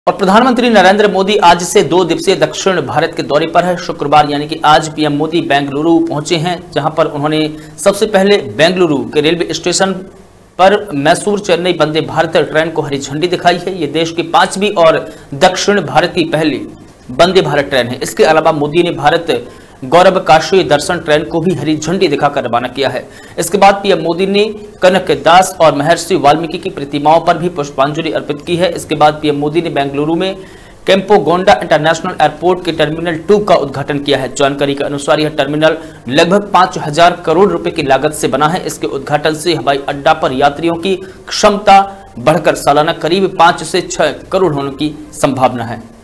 और प्रधानमंत्री नरेंद्र मोदी आज से 2 दिवसीय दक्षिण भारत के दौरे पर है। शुक्रवार यानी कि आज पीएम मोदी बेंगलुरु पहुंचे हैं, जहां पर उन्होंने सबसे पहले बेंगलुरु के रेलवे स्टेशन पर मैसूर चेन्नई वंदे भारत ट्रेन को हरी झंडी दिखाई है। ये देश की 5वीं और दक्षिण भारत की पहली वंदे भारत ट्रेन है। इसके अलावा मोदी ने भारत गौरव काशी दर्शन ट्रेन को भी हरी झंडी दिखाकर रवाना किया है। इसके बाद पीएम मोदी ने कनकदास और महर्षि वाल्मीकि की प्रतिमाओं पर भी पुष्पांजलि अर्पित की है। इसके बाद पीएम मोदी ने बेंगलुरु में केम्पोगोंडा इंटरनेशनल एयरपोर्ट के टर्मिनल 2 का उद्घाटन किया है। जानकारी के अनुसार यह टर्मिनल लगभग 5000 करोड़ रुपए की लागत से बना है। इसके उद्घाटन से हवाई अड्डा पर यात्रियों की क्षमता बढ़कर सालाना करीब 5 से 6 करोड़ होने की संभावना है।